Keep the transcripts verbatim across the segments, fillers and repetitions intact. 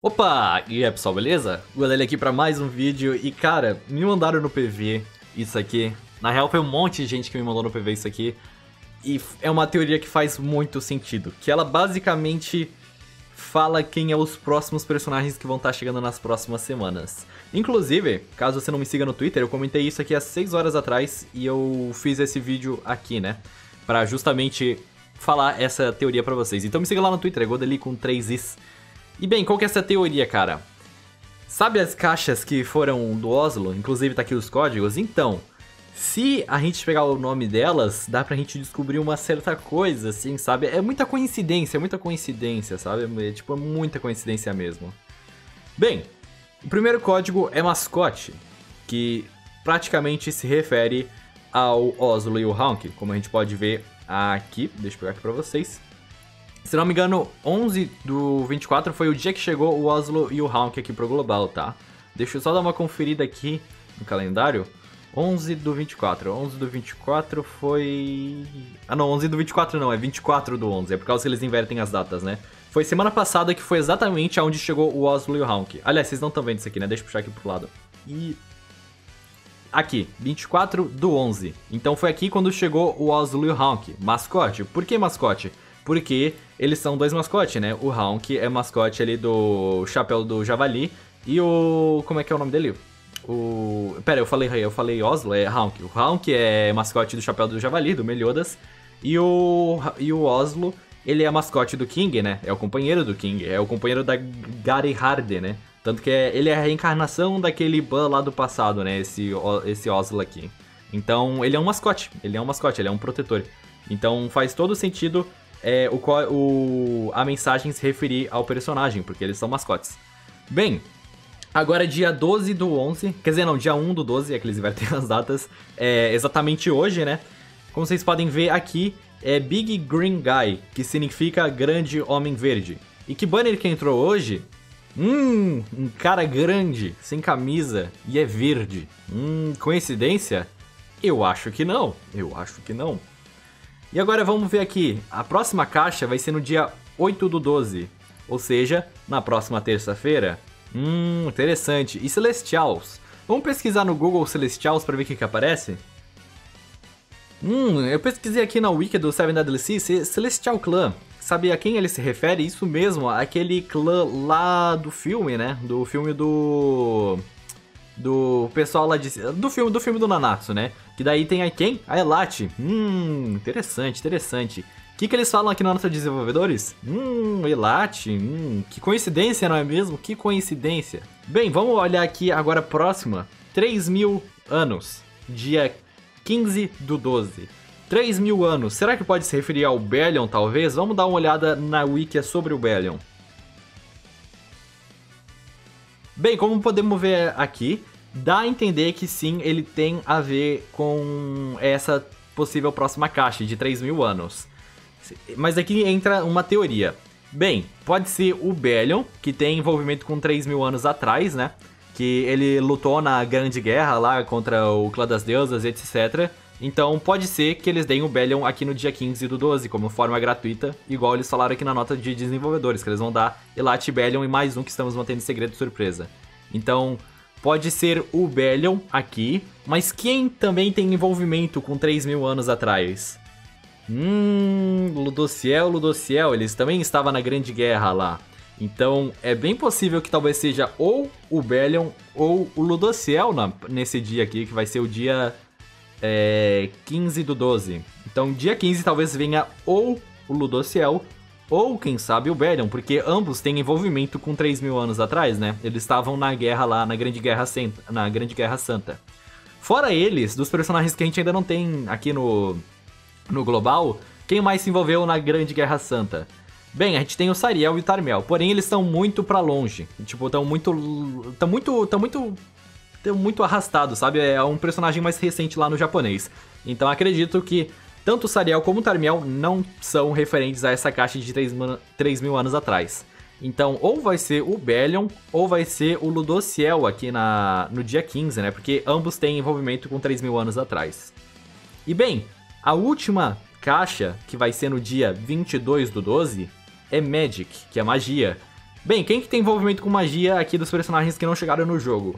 Opa! E aí pessoal, beleza? O Galera aqui pra mais um vídeo e cara, me mandaram no P V isso aqui. Na real foi um monte de gente que me mandou no P V isso aqui. E é uma teoria que faz muito sentido. Que ela basicamente fala quem é os próximos personagens que vão estar chegando nas próximas semanas. Inclusive, caso você não me siga no Twitter, eu comentei isso aqui há seis horas atrás e eu fiz esse vídeo aqui, né? Pra justamente falar essa teoria pra vocês. Então me siga lá no Twitter, é Godeli com três is. E bem, qual que é essa teoria, cara? Sabe as caixas que foram do Oslo? Inclusive tá aqui os códigos? Então, se a gente pegar o nome delas, dá pra gente descobrir uma certa coisa, assim, sabe? É muita coincidência, é muita coincidência, sabe? É tipo, é muita coincidência mesmo. Bem, o primeiro código é mascote, que praticamente se refere ao Oslo e o Honk, como a gente pode ver aqui. Deixa eu pegar aqui pra vocês. Se não me engano, onze do vinte e quatro foi o dia que chegou o Oslo e o Honk aqui pro Global, tá? Deixa eu só dar uma conferida aqui no calendário. onze do vinte e quatro. onze do vinte e quatro foi... Ah não, onze do vinte e quatro não, é vinte e quatro do onze. É por causa que eles invertem as datas, né? Foi semana passada que foi exatamente aonde chegou o Oslo e o Honk. Aliás, vocês não estão vendo isso aqui, né? Deixa eu puxar aqui pro lado. E... Aqui, vinte e quatro do onze. Então foi aqui quando chegou o Oslo e o Honk. Mascote. Por que mascote? Porque eles são dois mascotes, né? O Honk é mascote ali do Chapéu do Javali. E o... Como é que é o nome dele? O... Pera, eu falei eu falei Oslo, é Honk. O Honk é mascote do Chapéu do Javali, do Meliodas. E o... E o Oslo, ele é mascote do King, né? É o companheiro do King. É o companheiro da Gary Hardy, né? Tanto que é... ele é a reencarnação daquele Ban lá do passado, né? Esse, esse Oslo aqui. Então, ele é um mascote. Ele é um mascote, ele é um protetor. Então, faz todo sentido... É, o, o, a mensagem se referir ao personagem, porque eles são mascotes. Bem, agora dia doze do onze, quer dizer não, dia um do doze, é que eles invertem as datas, é exatamente hoje, né? Como vocês podem ver aqui, é Big Green Guy, que significa Grande Homem Verde. E que banner que entrou hoje? Hum, um cara grande, sem camisa, e é verde. Hum, coincidência? Eu acho que não, eu acho que não. E agora vamos ver aqui, a próxima caixa vai ser no dia oito do doze, ou seja, na próxima terça-feira. Hum, interessante. E Celestials? Vamos pesquisar no Google Celestials para ver o que que aparece? Hum, eu pesquisei aqui na wiki do Seven Deadly Sins, Celestial Clan. Sabe a quem ele se refere? Isso mesmo, aquele clã lá do filme, né? Do filme do... Do pessoal lá de... Do filme do, filme do Nanatsu, né? Que daí tem aí quem? A Elatte. Hum, interessante, interessante. O que, que eles falam aqui na nota de desenvolvedores? Hum, Elatte. Hum, que coincidência, não é mesmo? Que coincidência. Bem, vamos olhar aqui agora a próxima. três mil anos. Dia quinze do doze. três mil anos. Será que pode se referir ao Bellion, talvez? Vamos dar uma olhada na wiki sobre o Bellion. Bem, como podemos ver aqui, dá a entender que sim, ele tem a ver com essa possível próxima caixa de três mil anos. Mas aqui entra uma teoria. Bem, pode ser o Bellion, que tem envolvimento com três mil anos atrás, né? Que ele lutou na Grande Guerra lá contra o Clã das Deusas, etcétera. Então pode ser que eles deem o Bellion aqui no dia quinze do doze, como forma gratuita, igual eles falaram aqui na nota de desenvolvedores, que eles vão dar Elatte, Bellion e mais um que estamos mantendo segredo surpresa. Então, pode ser o Bellion aqui, mas quem também tem envolvimento com três mil anos atrás? Hum, Ludociel, Ludociel, eles também estavam na Grande Guerra lá. Então, é bem possível que talvez seja ou o Bellion ou o Ludociel na, nesse dia aqui, que vai ser o dia... É, quinze do doze. Então dia quinze talvez venha ou o Ludociel ou quem sabe o Bellion, porque ambos têm envolvimento com três mil anos atrás, né? Eles estavam na guerra lá, na Grande Guerra Santa, na Grande Guerra Santa. Fora eles, dos personagens que a gente ainda não tem aqui no, no Global, quem mais se envolveu na Grande Guerra Santa? Bem, a gente tem o Sariel e o Tarmel, porém eles estão muito pra longe. Tipo, estão muito... Estão muito... Estão muito... muito arrastado, sabe? É um personagem mais recente lá no japonês. Então acredito que tanto o Sariel como o Tarmiel não são referentes a essa caixa de três mil anos atrás. Então ou vai ser o Bellion ou vai ser o Ludociel aqui na, no dia quinze, né? Porque ambos têm envolvimento com três mil anos atrás. E bem, a última caixa, que vai ser no dia vinte e dois do doze, é Magic, que é magia. Bem, quem que tem envolvimento com magia aqui dos personagens que não chegaram no jogo?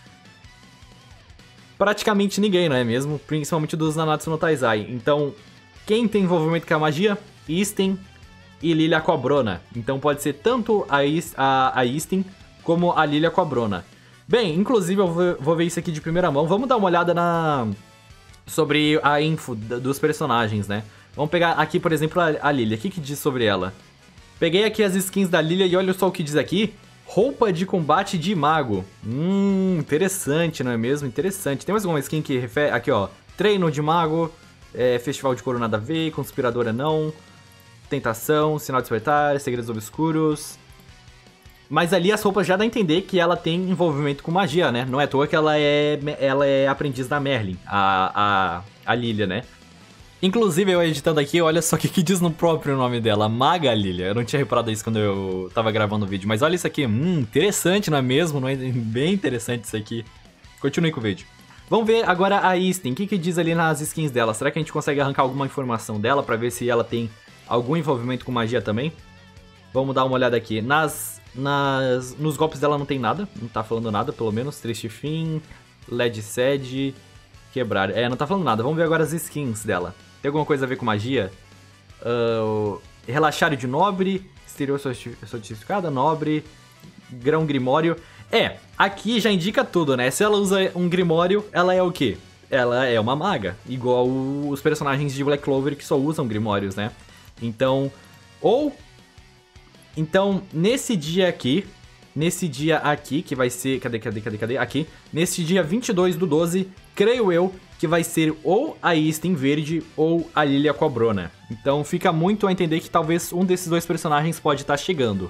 Praticamente ninguém, não é mesmo? Principalmente dos Nanatsu no Taizai. Então, quem tem envolvimento com a magia? Isten e Lilia Cobrona. Então pode ser tanto a, Is, a, a Isten como a Lilia Cobrona. Bem, inclusive eu vou, vou ver isso aqui de primeira mão. Vamos dar uma olhada na sobre a info dos personagens, né? Vamos pegar aqui, por exemplo, a, a Lilia. O que que diz sobre ela? Peguei aqui as skins da Lilia e olha só o que diz aqui. Roupa de combate de mago. Hum, interessante, não é mesmo? Interessante. Tem mais alguma skin que refere... Aqui, ó. Treino de mago. É, Festival de Couro nada a ver. Conspiradora não. Tentação. Sinal de despertar. Segredos obscuros. Mas ali as roupas já dá a entender que ela tem envolvimento com magia, né? Não é à toa que ela é, ela é aprendiz da Merlin. A, a, a Lilia, né? Inclusive, eu editando aqui, olha só o que, que diz no próprio nome dela, Maga Lilia. Eu não tinha reparado isso quando eu tava gravando o vídeo, mas olha isso aqui, hum, interessante, não é mesmo? Não é bem interessante isso aqui. Continue com o vídeo. Vamos ver agora a Isten, o que, que diz ali nas skins dela? Será que a gente consegue arrancar alguma informação dela pra ver se ela tem algum envolvimento com magia também? Vamos dar uma olhada aqui. Nas, nas, nos golpes dela não tem nada, não tá falando nada, pelo menos. Triste fim, L E D sede, quebrar. É, não tá falando nada. Vamos ver agora as skins dela. Tem alguma coisa a ver com magia? Uh, relaxário de nobre, exterior sotificada, nobre, grão grimório. É, aqui já indica tudo, né? Se ela usa um grimório, ela é o quê? Ela é uma maga, igual os personagens de Black Clover que só usam grimórios, né? Então, ou... Então, nesse dia aqui, nesse dia aqui, que vai ser... Cadê, cadê, cadê, cadê? Aqui. Nesse dia vinte e dois do doze, creio eu que vai ser ou a Isten Verde ou a Lilia Cobrona. Então fica muito a entender que talvez um desses dois personagens pode estar chegando.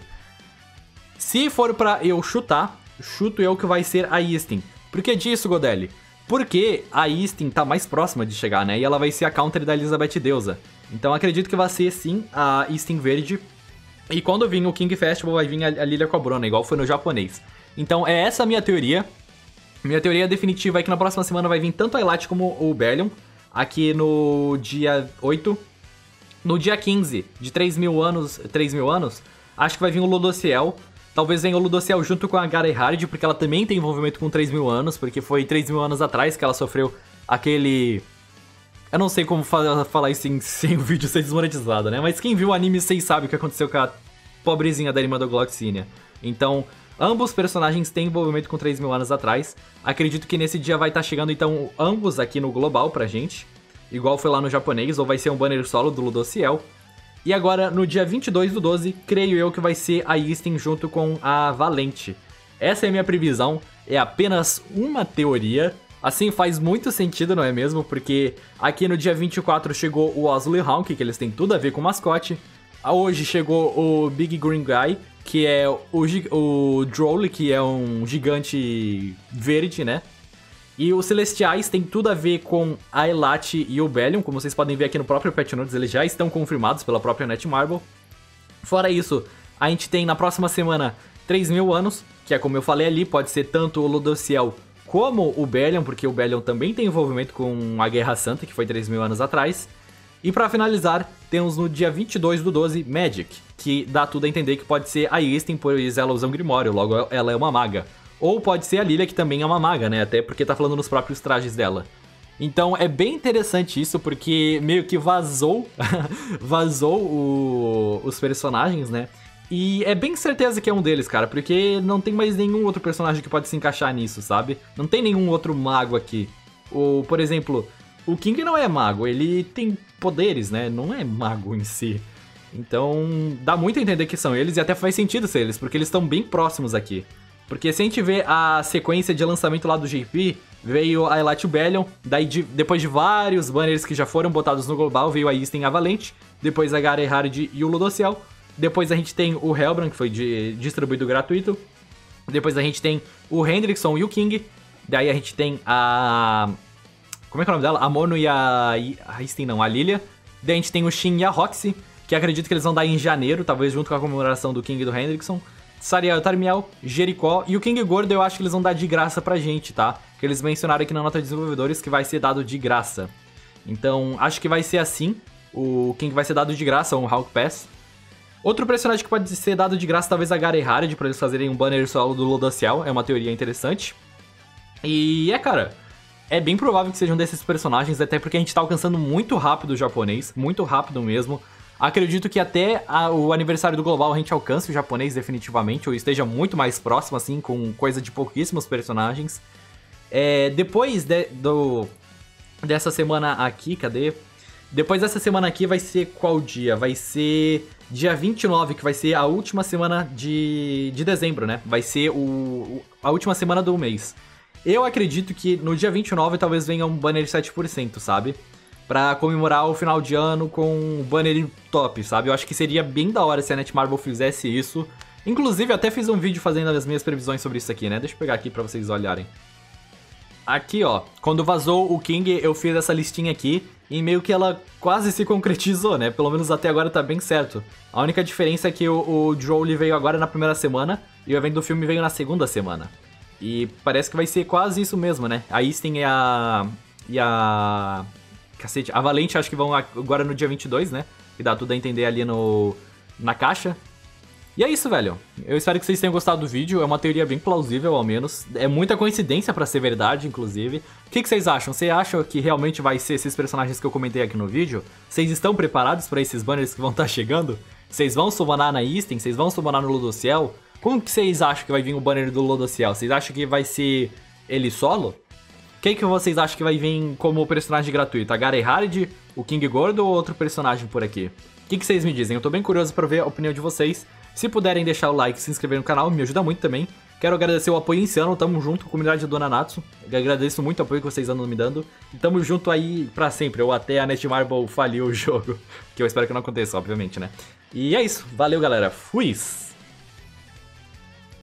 Se for pra eu chutar, chuto eu que vai ser a Isten. Por que disso, Godelli? Porque a Isten tá mais próxima de chegar, né? E ela vai ser a counter da Elizabeth Deusa. Então acredito que vai ser sim a Isten Verde. E quando vir o King Festival vai vir a Lilia Cobrona, igual foi no japonês. Então é essa a minha teoria. Minha teoria definitiva é que na próxima semana vai vir tanto a Elat como o Berlion. Aqui no dia oito. No dia quinze, de três mil anos, três mil anos, acho que vai vir o Ludociel. Talvez venha o Ludociel junto com a Garehard, porque ela também tem envolvimento com três mil anos, porque foi três mil anos atrás que ela sofreu aquele... Eu não sei como fa falar isso sem, sem o vídeo ser desmonetizado, né? Mas quem viu o anime, vocês sabem o que aconteceu com a pobrezinha da irmã do Gloxinia. Então... Ambos personagens têm envolvimento com três mil anos atrás. Acredito que nesse dia vai estar chegando, então, ambos aqui no global pra gente. Igual foi lá no japonês, ou vai ser um banner solo do Ludociel. E agora, no dia vinte e dois do doze, creio eu que vai ser a Isten junto com a Valente. Essa é a minha previsão, é apenas uma teoria. Assim faz muito sentido, não é mesmo? Porque aqui no dia vinte e quatro chegou o Ozzy Honk, que eles têm tudo a ver com o mascote. Hoje chegou o Big Green Guy, que é o, o Droll, que é um gigante verde, né? E os Celestiais tem tudo a ver com a Elat e o Bellion, como vocês podem ver aqui no próprio Patch Notes, eles já estão confirmados pela própria Netmarble. Fora isso, a gente tem na próxima semana três mil anos, que é como eu falei ali, pode ser tanto o Ludociel como o Bellion, porque o Bellion também tem envolvimento com a Guerra Santa, que foi três mil anos atrás. E pra finalizar, temos no dia vinte e dois do doze, Magic, que dá tudo a entender que pode ser a Isten, pois ela usa um Grimório, logo ela é uma maga. Ou pode ser a Lilia, que também é uma maga, né? Até porque tá falando nos próprios trajes dela. Então é bem interessante isso, porque meio que vazou, vazou o, os personagens, né? E é bem certeza que é um deles, cara, porque não tem mais nenhum outro personagem que pode se encaixar nisso, sabe? Não tem nenhum outro mago aqui. Ou, por exemplo, o King não é mago, ele tem poderes, né? Não é mago em si. Então dá muito a entender que são eles, e até faz sentido ser eles, porque eles estão bem próximos aqui. Porque se a gente vê a sequência de lançamento lá do J P, veio a Elat Bellion, daí de, depois de vários banners que já foram botados no global, veio a Isten e a Valente, depois a Garehard e o Ludociel, depois a gente tem o Hellbrand, que foi de, distribuído gratuito, depois a gente tem o Hendrickson e o King, daí a gente tem a... Como é que é o nome dela? A Mono e a... A Isten não, a Lilia. Daí a gente tem o Shin e a Roxy, que acredito que eles vão dar em janeiro, talvez junto com a comemoração do King e do Hendrickson. Sariel, Tarmiel, Jericó e o King Gordo eu acho que eles vão dar de graça pra gente, tá? Que eles mencionaram aqui na nota de desenvolvedores que vai ser dado de graça. Então, acho que vai ser assim. O King vai ser dado de graça, um Hawk Pass. Outro personagem que pode ser dado de graça, talvez a Gary Harad, pra eles fazerem um banner solo do Lodossiel, é uma teoria interessante. E é, cara, é bem provável que sejam desses personagens, até porque a gente tá alcançando muito rápido o japonês, muito rápido mesmo. Acredito que até a, o aniversário do Global a gente alcance o japonês definitivamente, ou esteja muito mais próximo, assim, com coisa de pouquíssimos personagens. É, depois de, do, dessa semana aqui, cadê? Depois dessa semana aqui vai ser qual dia? Vai ser dia vinte e nove, que vai ser a última semana de, de dezembro, né? Vai ser o, a última semana do mês. Eu acredito que no dia vinte e nove talvez venha um banner de sete por cento, sabe? Pra comemorar o final de ano com um banner top, sabe? Eu acho que seria bem da hora se a Netmarble fizesse isso. Inclusive, eu até fiz um vídeo fazendo as minhas previsões sobre isso aqui, né? Deixa eu pegar aqui pra vocês olharem. Aqui, ó, quando vazou o King, eu fiz essa listinha aqui e meio que ela quase se concretizou, né? Pelo menos até agora tá bem certo. A única diferença é que o, o Jolie veio agora na primeira semana e o evento do filme veio na segunda semana. E parece que vai ser quase isso mesmo, né? A Easton e a... e a... Cacete, a Valente acho que vão agora no dia vinte e dois, né? Que dá tudo a entender ali no... na caixa. E é isso, velho. Eu espero que vocês tenham gostado do vídeo. É uma teoria bem plausível, ao menos. É muita coincidência pra ser verdade, inclusive. O que, que vocês acham? Vocês acham que realmente vai ser esses personagens que eu comentei aqui no vídeo? Vocês estão preparados pra esses banners que vão estar chegando? Vocês vão summonar na Easton? Vocês vão summonar no Lodossiel? Como que vocês acham que vai vir o banner do Lodossiel? Vocês acham que vai ser ele solo? Quem que vocês acham que vai vir como personagem gratuito? A Gary Harad, o King Gordo ou outro personagem por aqui? O que, que vocês me dizem? Eu tô bem curioso pra ver a opinião de vocês. Se puderem deixar o like e se inscrever no canal, me ajuda muito também. Quero agradecer o apoio esse ano, tamo junto com a comunidade do Nanatsu. Eu agradeço muito o apoio que vocês andam me dando. E tamo junto aí pra sempre, ou até a Netmarble falir o jogo. Que eu espero que não aconteça, obviamente, né? E é isso, valeu galera, fui!